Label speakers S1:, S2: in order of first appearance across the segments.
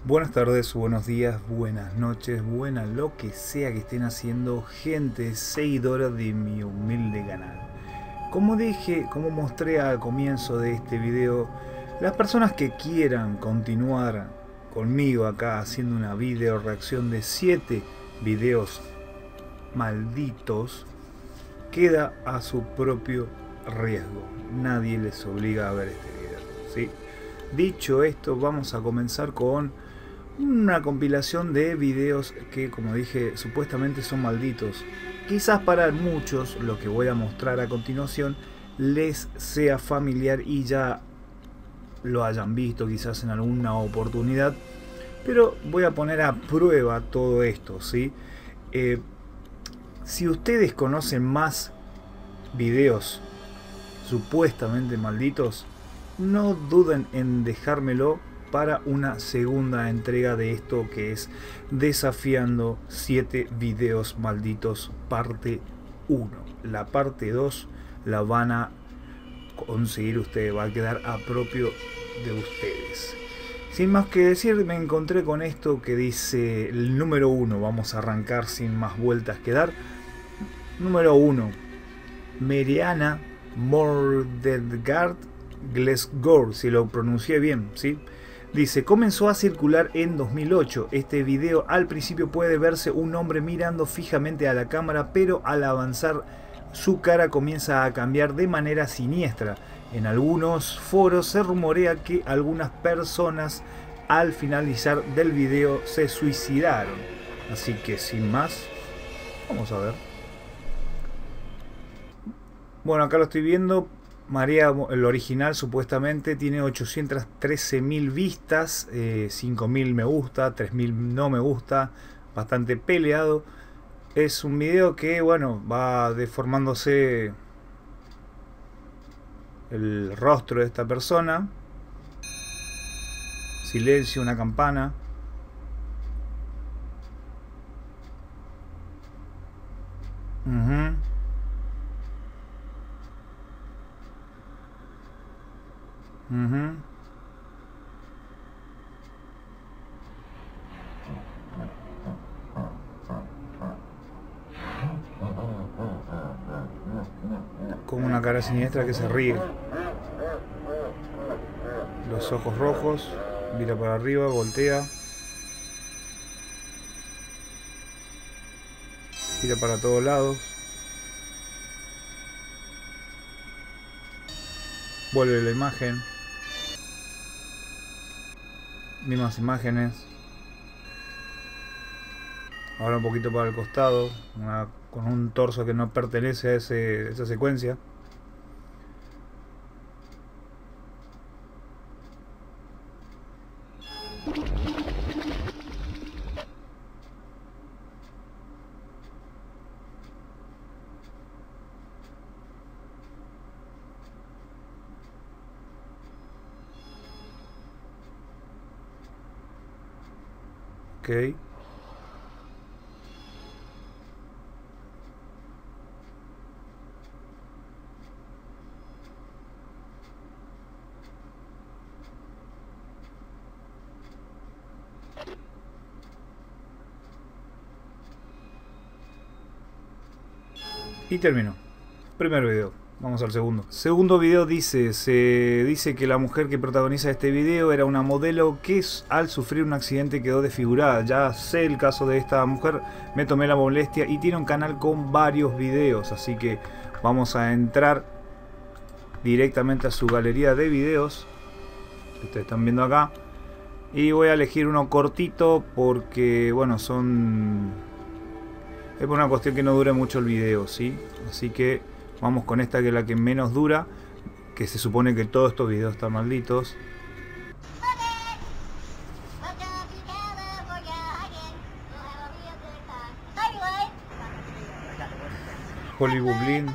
S1: Buenas tardes, buenos días, buenas noches, buenas lo que sea que estén haciendo, gente seguidora de mi humilde canal. Como dije, como mostré al comienzo de este video, las personas que quieran continuar conmigo acá haciendo una video reacción de 7 videos malditos, queda a su propio riesgo. Nadie les obliga a ver este video, ¿sí? Dicho esto, vamos a comenzar con una compilación de videos que, como dije, supuestamente son malditos. Quizás para muchos lo que voy a mostrar a continuación les sea familiar y ya lo hayan visto quizás en alguna oportunidad, pero voy a poner a prueba todo esto, ¿sí? Si ustedes conocen más videos supuestamente malditos, no duden en dejármelo para una segunda entrega de esto que es Desafiando 7 videos malditos parte 1. La parte 2 la van a conseguir ustedes, va a quedar a propio de ustedes. Sin más que decir, me encontré con esto que dice el número 1. Vamos a arrancar sin más vueltas que dar. Número 1. Mariana Mordegaard Glesgård, si lo pronuncié bien, ¿sí? Dice, comenzó a circular en 2008. Este video al principio puede verse un hombre mirando fijamente a la cámara, pero al avanzar su cara comienza a cambiar de manera siniestra. En algunos foros se rumorea que algunas personas al finalizar del video se suicidaron. Así que sin más, vamos a ver. Bueno, acá lo estoy viendo. María, el original supuestamente tiene 813.000 vistas, 5.000 me gusta, 3.000 no me gusta, bastante peleado. Es un video que, bueno, va deformándose el rostro de esta persona. Silencio, una campana. Con una cara siniestra que se ríe. Los ojos rojos. Mira para arriba, voltea. Gira para todos lados. Vuelve la imagen. Mismas imágenes. Ahora un poquito para el costado. Con un torso que no pertenece a esa secuencia. Ok. Y terminó. Primer video. Vamos al segundo. Segundo video se dice que la mujer que protagoniza este video era una modelo que al sufrir un accidente quedó desfigurada. Ya sé el caso de esta mujer, me tomé la molestia y tiene un canal con varios videos. Así que vamos a entrar directamente a su galería de videos que ustedes están viendo acá. Y voy a elegir uno cortito porque, bueno, es por una cuestión que no dure mucho el video, ¿sí? Así que vamos con esta que es la que menos dura, que se supone que todos estos videos están malditos. Hollywood Blin.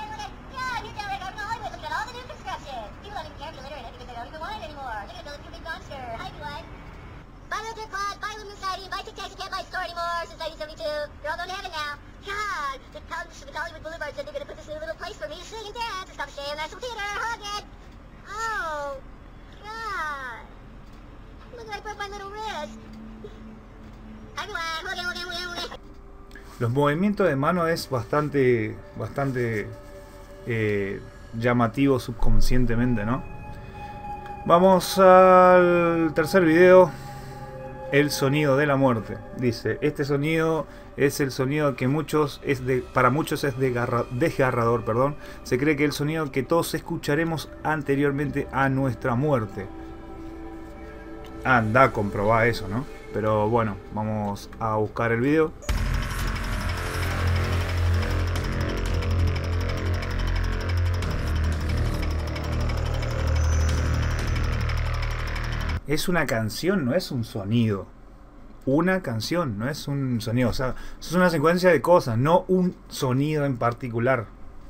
S2: Hollywood Boulevard said they're going to put this in a little place for me to sing and dance and stop staying in the National Theater. Hug it. Oh, God. Look, I broke my little wrist.
S1: Los movimientos de mano es bastante llamativo subconscientemente, ¿no? Vamos al tercer video. El sonido de la muerte. Dice, este sonido es el sonido que para muchos es desgarrador, perdón. Se cree que el sonido que todos escucharemos anteriormente a nuestra muerte. Anda a comprobar eso, ¿no? Pero bueno, vamos a buscar el video. Es una canción, no es un sonido. Una canción, no es un sonido. O sea, es una secuencia de cosas, no un sonido en particular.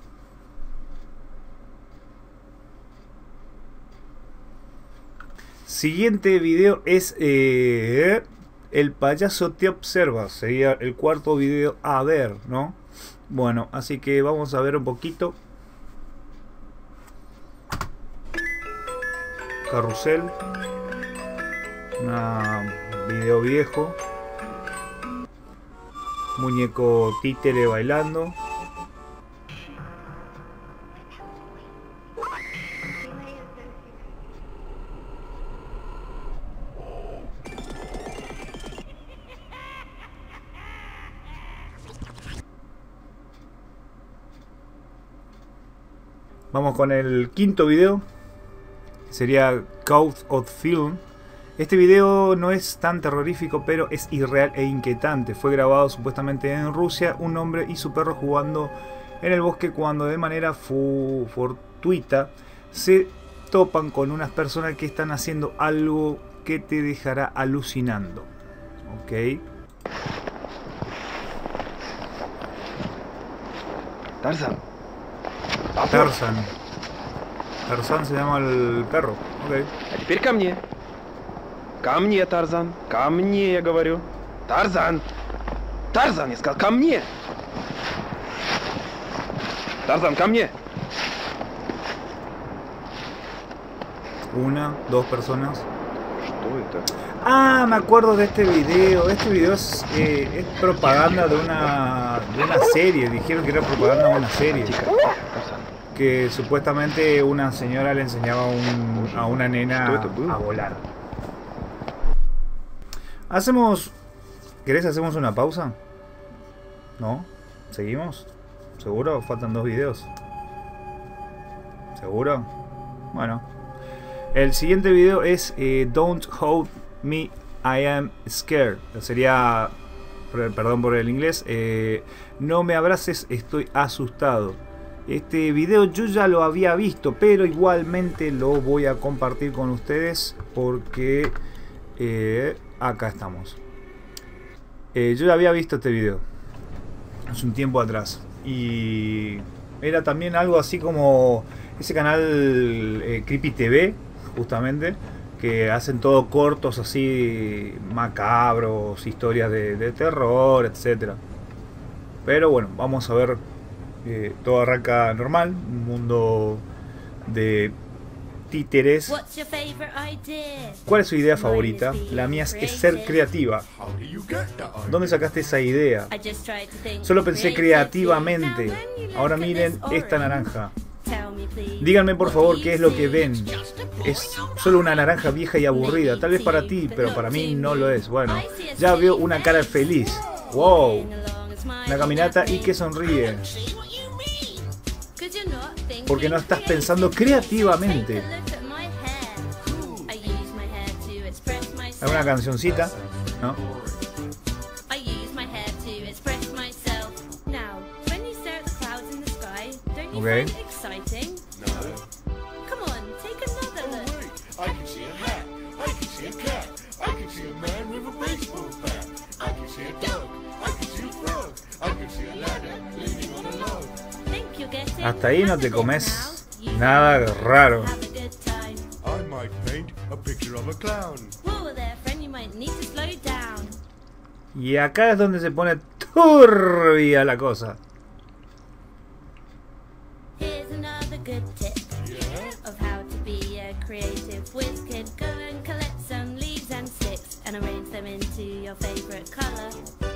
S1: Siguiente video es El payaso te observa. Sería el cuarto video a ver, ¿no? Bueno, así que vamos a ver un poquito. Carrusel. Un video viejo. Muñeco títere bailando. Vamos con el quinto video. Sería Code of Film. Este video no es tan terrorífico, pero es irreal e inquietante. Fue grabado supuestamente en Rusia, un hombre y su perro jugando en el bosque cuando de manera fortuita se topan con unas personas que están haciendo algo que te dejará alucinando. Ok.
S3: Tarzan.
S1: Tarzan se llama el perro. Ok.
S3: А теперь ко мне. Ко мне, Тарзан. Ко мне, я говорю. Тарзан. Тарзан, я сказал, ко мне. Тарзан, ко мне.
S1: Una, dos personas.
S3: Что это?
S1: Ah, me acuerdo de este video. Este video es propaganda de una serie. Dijeron que era propaganda de una serie. Que supuestamente una señora le enseñaba a una nena a volar. ¿Querés hacemos una pausa? ¿No? ¿Seguimos? ¿Seguro? Faltan 2 videos. ¿Seguro? Bueno. El siguiente video es Don't Hold Me, I Am Scared. Sería, perdón por el inglés, no me abraces, estoy asustado. Este video yo ya lo había visto, pero igualmente lo voy a compartir con ustedes porque acá estamos. Yo ya había visto este video hace un tiempo atrás y era también algo así como ese canal Creepy TV, justamente, que hacen todo cortos así macabros, historias de terror, etcétera. Pero bueno, vamos a ver. Todo arranca normal, un mundo de títeres. ¿Cuál es su idea favorita? La mía es ser creativa. ¿Dónde sacaste esa idea? Solo pensé creativamente. Ahora miren esta naranja. Díganme por favor qué es lo que ven. Es solo una naranja vieja y aburrida. Tal vez para ti, pero para mí no lo es. Bueno, ya veo una cara feliz. ¡Wow! Una caminata y que sonríe. Porque no estás pensando creativamente. Hay una cancioncita, ¿no? Ok. Hasta ahí no te comes nada raro. Y acá es donde se pone turbia la cosa.
S4: and arrange them into your favorite color.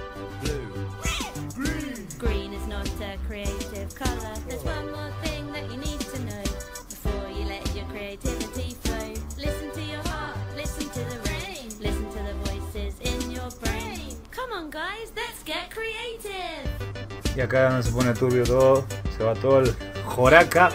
S4: Green is not a creative color. There's one more thing that you need to know before you let your creativity flow. Listen to your heart, listen to the rain, listen to the voices in your brain. Come on guys, let's get creative.
S1: Y acá donde se pone turbio todo, se va todo el joraca.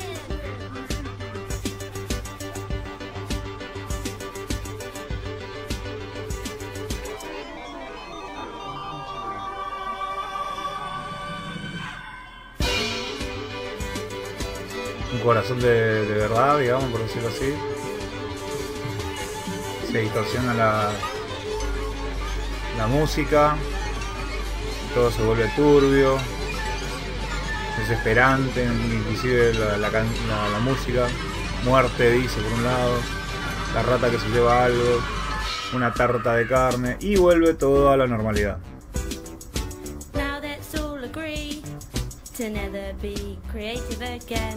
S1: Un corazón de verdad, digamos, por decirlo así. Se distorsiona la música. Todo se vuelve turbio, desesperante, inclusive la música. Muerte dice por un lado, la rata que se lleva algo, una tarta de carne, y vuelve todo a la normalidad.
S4: Now let's all agree to never be creative again.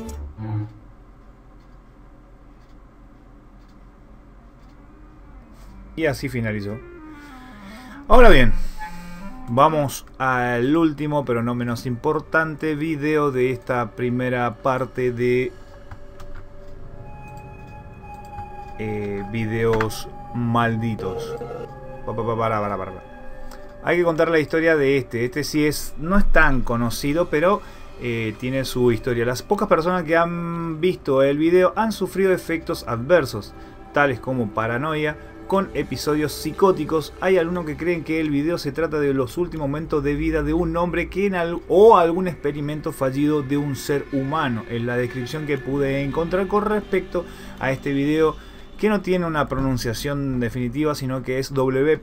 S1: Y así finalizó. Ahora bien, vamos al último, pero no menos importante, video de esta primera parte de videos malditos. Para. Hay que contar la historia de este. Este sí no es tan conocido, pero tiene su historia. Las pocas personas que han visto el video han sufrido efectos adversos, tales como paranoia, con episodios psicóticos. Hay algunos que creen que el video se trata de los últimos momentos de vida de un hombre o algún experimento fallido de un ser humano. En la descripción que pude encontrar con respecto a este video, que no tiene una pronunciación definitiva, sino que es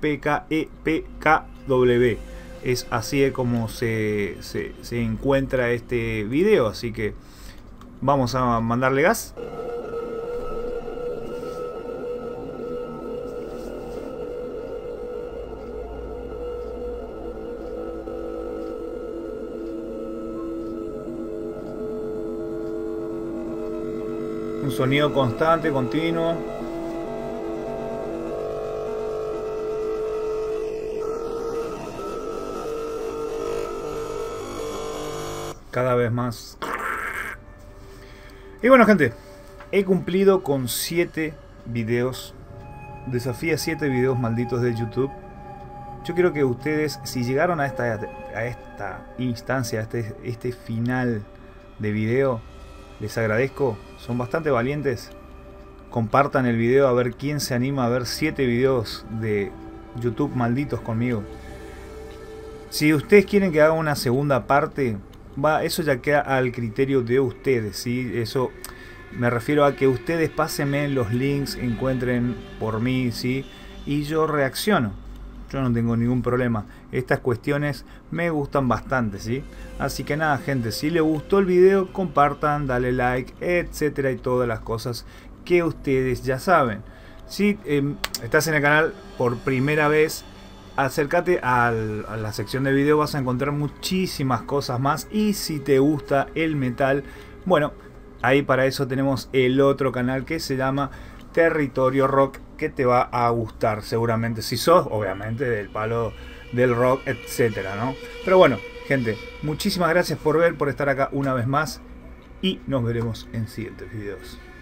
S1: WPKEPKW. Es así como se encuentra este video, así que vamos a mandarle gas. Un sonido constante, continuo. Cada vez más. Y bueno, gente, he cumplido con 7 videos. Desafía 7 videos malditos de YouTube. Yo quiero que ustedes, si llegaron a esta instancia, a este final de video, les agradezco. Son bastante valientes. Compartan el video a ver quién se anima a ver 7 videos de YouTube malditos conmigo. Si ustedes quieren que haga una segunda parte, eso ya queda al criterio de ustedes, ¿sí? Eso me refiero a que ustedes pásenme los links, encuentren por mí, ¿sí? Y yo reacciono. Yo no tengo ningún problema. Estas cuestiones me gustan bastante, ¿sí? Así que nada, gente, si les gustó el video, compartan, dale like, etcétera, y todas las cosas que ustedes ya saben. Si estás en el canal por primera vez, acércate a la sección de video, vas a encontrar muchísimas cosas más. Y si te gusta el metal, bueno, ahí para eso tenemos el otro canal que se llama Territorio Rock, que te va a gustar seguramente, si sos obviamente del palo del rock, etcétera, ¿no? Pero bueno, gente, muchísimas gracias por estar acá una vez más, y nos veremos en siguientes videos.